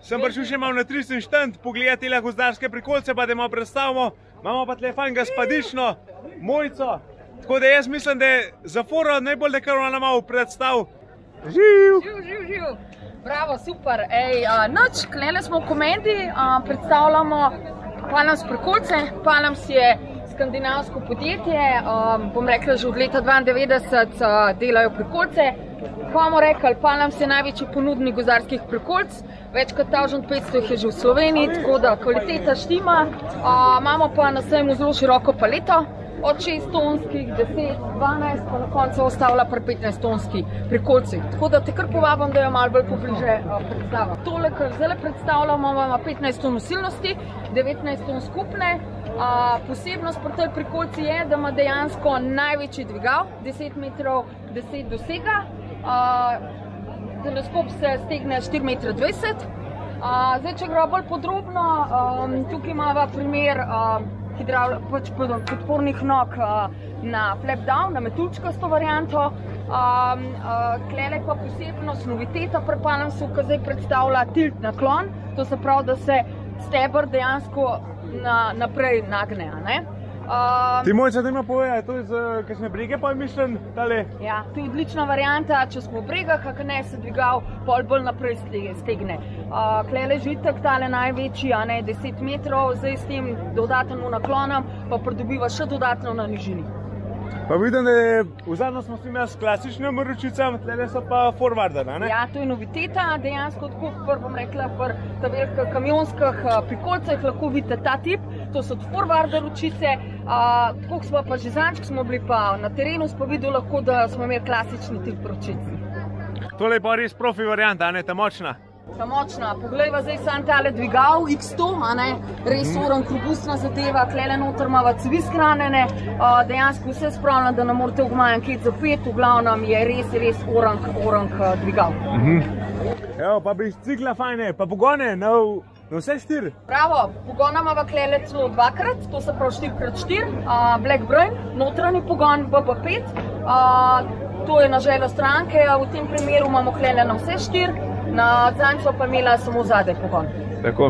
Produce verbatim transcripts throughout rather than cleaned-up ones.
Sem prišel še malo na tristen štand, pogledati le gozdarske prikolice, pa da malo predstavimo. Imamo pa tle fajn gaspadično, mojico. Tako da jaz mislim, da je za foro najbolj, da kar ona malo predstav. Živ! Živ, živ, živ! Bravo, super! Ej, uh, noč, klele smo v komedi, uh, predstavljamo Palams prikolice. Palams je skandinavsko podjetje, um, bom rekla, že od leta dvaindevetdeset uh, delajo prikolice. Ko bomo rekli, Palams je največji ponudnik gozdarskih prikolic, več kot tisoč petsto jih je že v Sloveniji, tako da kvaliteta štima. Uh, imamo pa na sejmu zelo široko paleto, od šest tonskih, deset, dvanajst, pa na koncu ostavlja pri petnajst tonski prikolici. Tako da te kar povabim, da jo malo bolj pobliže uh, predstavim. Tole, kar zdaj predstavljamo, ima petnajst ton nosilnosti, devetnajst ton skupne. Uh, posebnost pri tej prikolici je, da ima dejansko največji dvigal, deset metrov deset dosega. Uh, teleskop se stegne štiri metre dvajset. Uh, zdaj, če gre bolj podrobno, um, tukaj imamo primer uh, pač podpornih nog uh, na flap down, na metuljčkasto varianto. Um, uh, klele pa posebnost, noviteta pri Palamsu, ki zdaj predstavlja tilt naklon, to se pravi, da se steber dejansko na, naprej nagne. Ne? Um, Ti Mojca, da ima povedati, to je za kakšne brege pa je mišljen tale? Ja, to je odlična varianta, če smo v bregah, kak ne se dvigal, pol bolj naprej stegne. Uh, klele žitek, tale največji, a ne, deset metrov, zdaj s tem dodatno naklonom, pa pridobiva še dodatno na nižini. Pa vidim, da je v zadnjo smo s tem jaz s klasičnim ročicam, tlele so pa forwarder, ne? Ja, to je noviteta, dejansko tako, pr, bom rekla, pri ta velikih kamionskih prikolicev lahko vidite ta tip, to so forwarder ročice, uh, tako smo pa že zanč, ko smo bili pa na terenu, smo videli lahko, da smo imeli klasični tip ročic. Tole je pa res profi varianta, a ne, ta močna. Ta močna, poglejva zdaj sam tale dvigal, iks sto, a ne, res orang, robustna zadeva, klele noter imava cevi shranjene, uh, dejansko vse spravljeno, da ne morate ugmajan kjet za pet, v glavnem je res, res orang, orang uh, dvigal. Evo, pa bicikla fajne, pa pogone na, na vse štiri. Bravo, pogona imava klele celo dvakrat, to se pravi štiri krat štiri, uh, Black Brain, notranji pogon B B pet, uh, to je na željo stranke, v tem primeru imamo klele na vse štiri. Na zanj so pa imela samo zadaj pogon. Tako.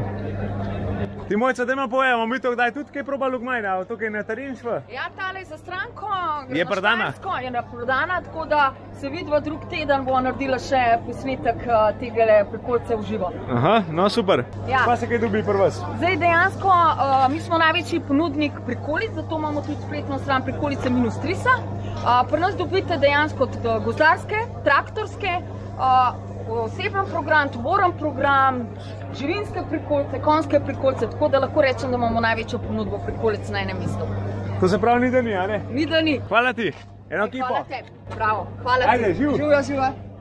Ti Mojca, da ima povejamo, mi to kdaj tudi kaj probali v Gmajne, ali tukaj na teren šva? Ja, tale za stranko, je prodana? Je prodana, tako da se vidva drug teden bo naredila še posnetek tegale prikolice v živo. Aha, no super. Ja. Pa se kaj dobi pri vas? Zdaj dejansko, uh, mi smo največji ponudnik prikolic, zato imamo tudi spletno stran prikolice minus trisa. Uh, pri nas dobite dejansko gozdarske, traktorske, uh, oseben program, tovoren program, živinske prikolice, konjske prikolice, tako da lahko rečem, da imamo največjo ponudbo prikolic na enem mestu. To se pravi ni da ni, a ne? Ni da ni. Hvala ti, eno ekipo. Hvala tebi, bravo. Hvala ti. Ajde, živ. Živa, živa.